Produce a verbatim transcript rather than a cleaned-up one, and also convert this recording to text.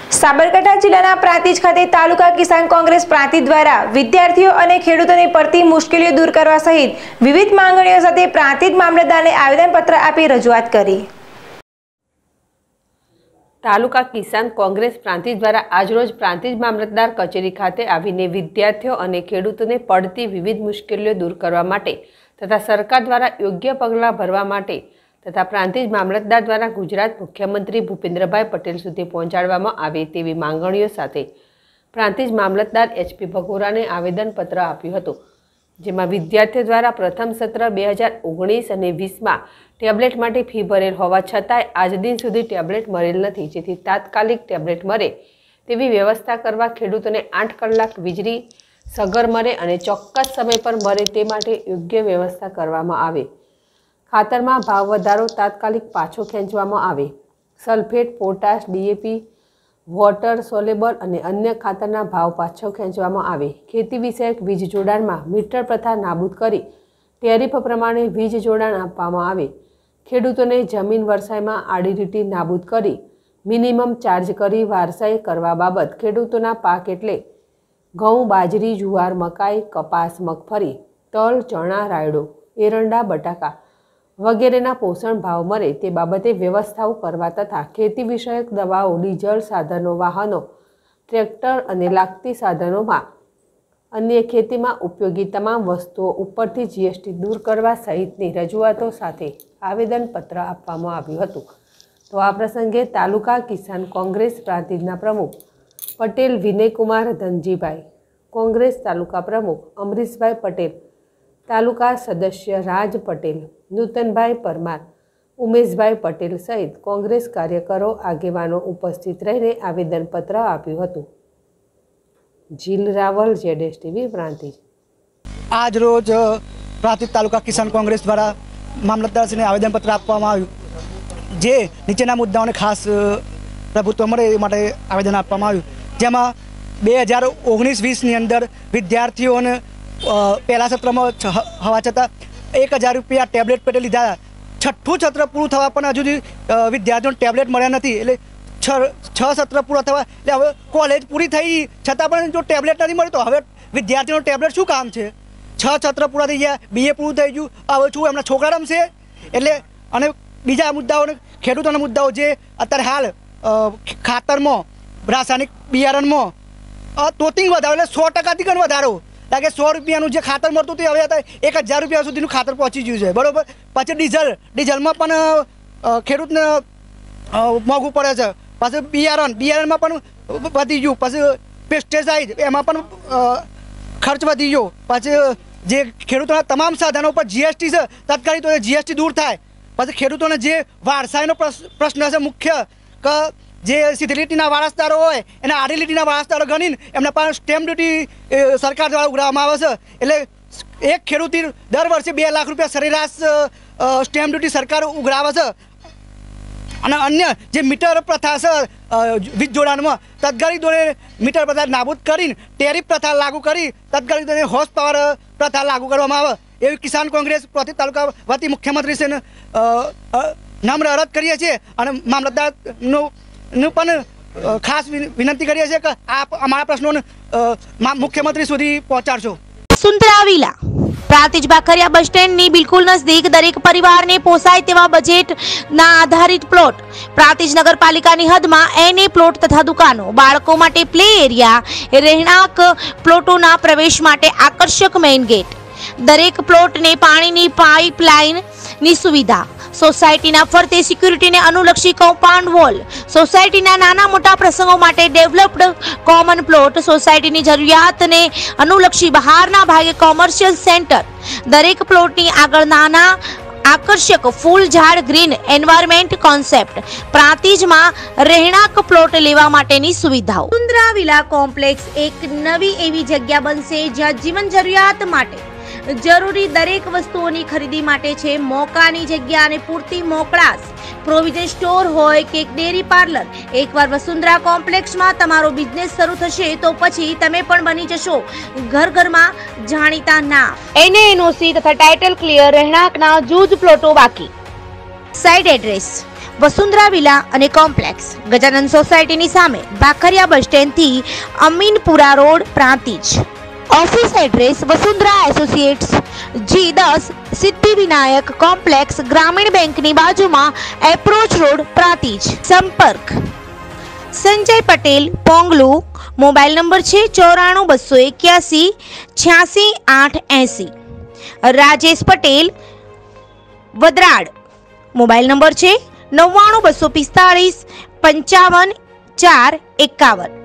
સાબરકાંઠા જિલ્લાના પ્રાંતિજ ખાતે તાલુકા કિસાન કોંગ્રેસ પ્રાંતિજ દ્વારા વિદ્યાર્થીઓ અને ખેડૂતોની પડતી મુશ્કેલીઓ દૂર કરવા સહિત વિવિધ માંગણીઓ સાથે પ્રાંતિજ મામલતદારને આવેદનપત્ર આપી રજૂઆત કરી। તાલુકા કિસાન કોંગ્રેસ પ્રાંતિજ દ્વારા આજરોજ પ્રાંતિજ મામલતદાર કચેરી ખાતે આવીને વિદ્યાર્થીઓ અને ખેડૂતોને પડતી વિવિધ મુશ્કેલીઓ દૂર કરવા માટે તથા સરકાર દ્વારા યોગ્ય પગલાં ભરવા માટે તથા પ્રાંતિજ મામલતદાર દ્વારા ગુજરાત મુખ્યમંત્રી ભૂપેન્દ્રભાઈ પટેલ સુધી પહોંચાડવામાં આવે તેવી માંગણીઓ સાથે પ્રાંતિજ મામલતદાર એચપી ભગોરાને આવેદનપત્ર આપ્યું હતું, જેમાં વિદ્યાર્થીઓ દ્વારા પ્રથમ સત્ર બે હજાર ઓગણીસ અને વીસમાં ટેબ્લેટ માટે ફી ભરેલ હોવા છતાંય આજ દિન સુધી ટેબ્લેટ મળેલ નથી, જેથી તાત્કાલિક ટેબ્લેટ મળે તેવી વ્યવસ્થા કરવા, ખેડૂતોને આઠ કલાક વીજળી સગર મળે અને ચોક્કસ સમય પર મળે તે માટે યોગ્ય વ્યવસ્થા કરવામાં આવે। ખાતરમાં ભાવ વધારો તાત્કાલિક પાછો ખેંચવામાં આવે। Sulphate, potash, DAP, water soluble અને અન્ય ખાતરના ભાવ પાછો ખેંચવામાં આવે। ખેતી વિષયક વીજ જોડાણમાં મીટર પ્રથા નાબૂદ કરી ટેરિફ પ્રમાણે વીજ જોડાણ આપવામાં આવે। ખેડૂતોને જમીન વરસાઈમાં આડી રીટી નાબૂદ કરી મિનિમમ ચાર્જ કરી વારસાઈ કરવા બાબત ખેડૂતોના પાક એટલે ઘઉં, બાજરી, જુવાર, મકાઈ, કપાસ, મગફળી, તલ, ચણા, રાયડો, એરંડા, બટાકા વગેરેના પોષણ ભાવ મળે તે બાબતે વ્યવસ્થાઓ કરવા તથા ખેતી વિષયક દવાઓ, ડીઝલ, સાધનો, વાહનો, ટ્રેક્ટર અને લાગતી સાધનોમાં અન્ય ખેતીમાં ઉપયોગી તમામ વસ્તુઓ ઉપરથી જીએસટી દૂર કરવા સહિતની રજૂઆતો સાથે આવેદનપત્ર આપવામાં આવ્યું હતું। તો આ પ્રસંગે તાલુકા કિસાન કોંગ્રેસ પ્રાંતિજના પ્રમુખ પટેલ વિનયકુમાર ધનજીભાઈ, કોંગ્રેસ તાલુકા પ્રમુખ અમરીશભાઈ પટેલ, તાલુકા સદસ્ય રાજ પટેલ, નૂતનભાઈ પરમાર, ઉમેશભાઈ પટેલ સહિત કોંગ્રેસ કાર્યકરો આગેવાનો ઉપસ્થિત રહીને આવેદનપત્ર આપ્યું હતું। જીલ રાવલ, જેડેશ ટીવી, પ્રાંતિજ। આજ રોજ પ્રાંતિજ તાલુકા કિસાન કોંગ્રેસ દ્વારા મામલતદારશ્રીને આવેદનપત્ર આપવામાં આવ્યું, જે નીચેના મુદ્દાઓને ખાસ પ્રભુત્વ મળે એ માટે આવેદન આપવામાં આવ્યું, જેમાં બે હજાર ઓગણીસ વીસની અંદર વિદ્યાર્થીઓને પહેલા સત્રમાં હોવા છતાં એક હજાર રૂપિયા ટેબ્લેટ પેટે લીધા, છઠ્ઠું સત્ર પૂરું થવા પણ હજુ સુધી વિદ્યાર્થીઓને ટેબ્લેટ મળ્યા નથી। એટલે છ છ સત્ર પૂરા થવા એટલે હવે કોલેજ પૂરી થઈ છતાં પણ જો ટેબ્લેટ નથી મળ્યું તો હવે વિદ્યાર્થીઓનું ટેબ્લેટ શું કામ છે? છ સત્ર પૂરા થઈ ગયા, બીએ પૂરું થઈ ગયું, હવે શું એમના છોકરા રમશે? એટલે અને બીજા મુદ્દાઓને ખેડૂતોના મુદ્દાઓ જે અત્યારે હાલ ખાતરમાં, રાસાયણિક બિયારણમાં તોતિંગ વધારો એટલે સો ટકાથી પણ વધારો લાગે, સો રૂપિયાનું જે ખાતર મળતું હતું હવે અત્યારે એક હજાર રૂપિયા સુધીનું ખાતર પહોંચી ગયું છે, બરાબર। પછી ડીઝલ ડીઝલમાં પણ ખેડૂતને મોંઘું પડે છે, પછી બિયારણ બિયારણમાં પણ વધી ગયું, પછી પેસ્ટિસાઇડ એમાં પણ ખર્ચ વધી ગયો, પછી જે ખેડૂતોના તમામ સાધનો પર જીએસટી છે તાત્કાલિક તો જીએસટી દૂર થાય। પછી ખેડૂતોને જે વારસાઈનો પ્રશ્ન છે મુખ્ય કે જે સીધી લીટીના વારસદારો હોય એના આડી લીટીના વારસદારો ગણીને એમના પાસે સ્ટેમ્પ ડ્યુટી સરકાર દ્વારા ઉઘરાવવામાં આવે છે। એટલે એક ખેડૂતી દર વર્ષે બે લાખ રૂપિયા સરેરાશ સ્ટેમ્પ ડ્યુટી સરકાર ઉઘરાવે છે। અને અન્ય જે મીટર પ્રથા છે વીજ જોડાણમાં તાત્કાલિક ધોરણે મીટર પ્રથા નાબૂદ કરીને ટેરિફ પ્રથા લાગુ કરી તાત્કાલિક ધોરણે હોર્સ પાવર પ્રથા લાગુ કરવામાં આવે એવી કિસાન કોંગ્રેસ પ્રાંતિજ તાલુકા વતી મુખ્યમંત્રીશ્રીને નમ્ર અરજ કરીએ છીએ અને મામલતદારનું નું પણ ખાસ વિનંતી કરીએ છીએ કે આપ અમારા પ્રશ્નોને મુખ્યમંત્રી સુધી પહોંચાડશો। સુંદરા વિલા પ્રાંતિજ બાખરિયા બસ સ્ટેન્ડની બિલકુલ નજદીક દરેક પરિવારને પોસાય તેવા બજેટના આધારિત પ્લોટ, પ્રાંતિજ નગરપાલિકાની હદમાં એનએ પ્લોટ તથા દુકાનો, બાળકો માટે પ્લે એરિયા, રહેણાંક પ્લોટોના પ્રવેશ માટે આકર્ષક મેઇન ગેટ, દરેક પ્લોટને પાણીની પાઇપલાઇનની સુવિધા, સોસાયટીના ફરતે સિક્યુરિટીને અનુલક્ષી કમ્પાઉન્ડ વોલ, સોસાયટીના નાના મોટા પ્રસંગો માટે ડેવલપ્ડ કોમન પ્લોટ, સોસાયટીની જરૂરિયાતને અનુલક્ષી બહારના ભાગે કોમર્શિયલ સેન્ટર, દરેક પ્લોટની આગળ નાના આકર્ષક ફૂલ ઝાડ ગ્રીન એન્વાયરમેન્ટ કોન્સેપ્ટ, પ્રાંતિજમાં રહેણાંક પ્લોટ લેવા માટેની સુવિધાઓ। સુંદરા વિલા કોમ્પ્લેક્સ એક નવી એવી જગ્યા બનશે જ્યાં જીવન જરૂરિયાત માટે જરૂરી દરેક વસ્તુઓની ખરીદી માટે છે મોકાની જગ્યા અને પૂરતી મોકળાશ, પ્રોવિઝન સ્ટોર હોય કે ડેરી પાર્લર। એકવાર વસુંધરા કોમ્પ્લેક્સમાં તમારો બિઝનેસ શરૂ થશે તો પછી તમે પણ બની જશો ઘર ઘરમાં જાણીતા નામ। એને એનઓસી તથા ટાઇટલ ક્લિયર રહેણાંકના જૂજ પ્લોટો બાકી। સાઇટ એડ્રેસ વસુંધરા વિલા અને કોમ્પ્લેક્સ, ગજાનંદ સોસાયટીની સામે, ભાખરિયા બસ સ્ટેન્ડથી Aminpura road, Prantij. Office address Vasundhara associates, G દસ, સિદ્ધિવિનાયક કોમ્પ્લેક્સ, ગ્રામીણ બેંકની બાજુમાં, એપ્રોચ રોડ, પ્રાંતિજ. સંપર્ક સંજય પટેલ, પોંગલુ. મોબાઈલ નંબર છે ચોરાણું બસો એક્યાસી છ્યાસી આઠ એસી. રાજેશ પટેલ, વદરાડ. મોબાઈલ નંબર છે નવ્વાણું બસો પિસ્તાળીસ પંચાવન ચાર એકાવન.